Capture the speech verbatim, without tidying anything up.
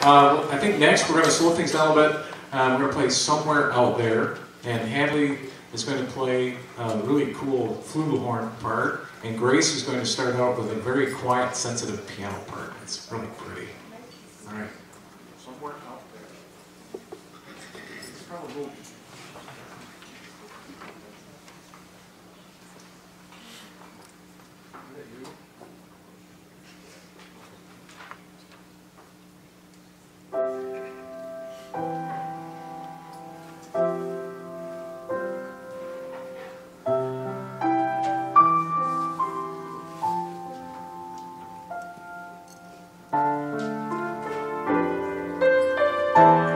Uh, I think next we're going to slow things down a bit. Uh, we're going to play Somewhere Out There, and Hadley is going to play a really cool flugelhorn part, and Grace is going to start out with a very quiet, sensitive piano part. It's really pretty. All right. Somewhere Out There. It's probably Thank you.